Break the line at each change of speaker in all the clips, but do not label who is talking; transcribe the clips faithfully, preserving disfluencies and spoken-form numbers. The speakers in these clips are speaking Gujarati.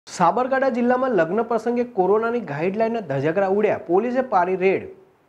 સાબરકાંઠા જિલ્લામાં લગ્ન પ્રસંગે કોરોનાની ગાઈડલાઈનના ધજાગરા ઉડ્યા, પોલીસે પાડી રેડ।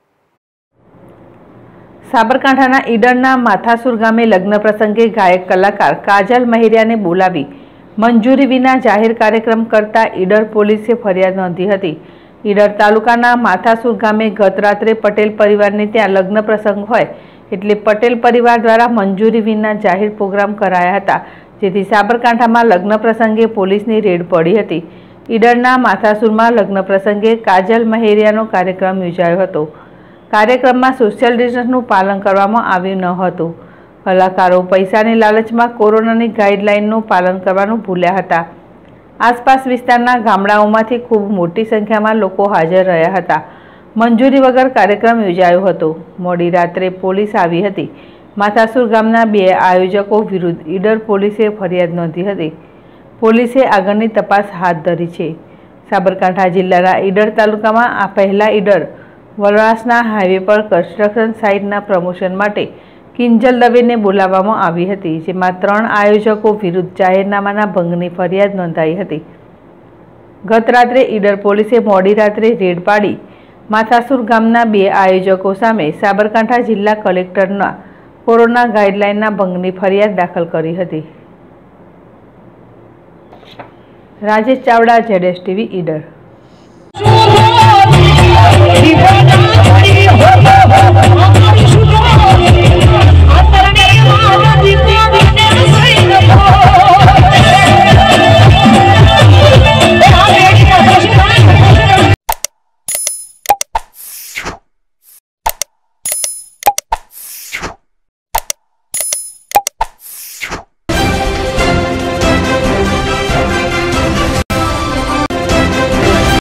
સાબરકાંઠાના ઈડરના માથાસુર ગામે લગ્ન પ્રસંગે ગાયક કલાકાર કાજલ મહેરિયાને બોલાવી મંજૂરી વિના જાહેર કાર્યક્રમ કરતા ઈડર પોલીસે ફરિયાદ નોંધી હતી। ઈડર તાલુકાના માથાસુર ગામે ગત રાત્રે પટેલ પરિવારને ત્યાં લગ્ન પ્રસંગ હોય એટલે પટેલ પરિવાર દ્વારા મંજૂરી વિના જાહેર પ્રોગ્રામ કરાયા હતા, જેથી સાબરકાંઠામાં લગ્ન પ્રસંગે પોલીસની રેડ પડી હતી। ઈડરના માથાસુરમાં લગ્ન પ્રસંગે કાજલ મહેરિયાનો કાર્યક્રમ યોજાયો હતો। કાર્યક્રમમાં સોશિયલ ડિસ્ટન્સનું પાલન કરવામાં આવ્યું ન હતું। કલાકારો પૈસાની લાલચમાં કોરોનાની ગાઈડલાઈનનું પાલન કરવાનું ભૂલ્યા હતા। આસપાસ વિસ્તારના ગામડાઓમાંથી ખૂબ મોટી સંખ્યામાં લોકો હાજર રહ્યા હતા। મંજૂરી વગર કાર્યક્રમ યોજાયો હતો। મોડી રાત્રે પોલીસ આવી હતી। માથાસુર ગામના બે આયોજકો વિરુદ્ધ ઈડર પોલીસે ફરિયાદ નોંધી હતી। પોલીસે આગળની તપાસ હાથ ધરી છે। સાબરકાંઠા જિલ્લાના ઈડર તાલુકામાં આ પહેલા ઈડર વલવાસના હાઈવે પર કન્સ્ટ્રક્શન સાઇટના પ્રમોશન માટે કિંજલ દવેને બોલાવવામાં આવી હતી, જેમાં ત્રણ આયોજકો વિરુદ્ધ જાહેરનામાના ભંગની ફરિયાદ નોંધાઈ હતી। ગત રાત્રે ઈડર પોલીસે મોડી રાત્રે રેડ પાડી માથાસુર ગામના બે આયોજકો સામે સાબરકાંઠા જિલ્લા કલેક્ટરના કોરોના ગાઈડલાઈનના ભંગની ફરિયાદ દાખલ કરી હતી। Rajesh Chavda, Z S T V Idar.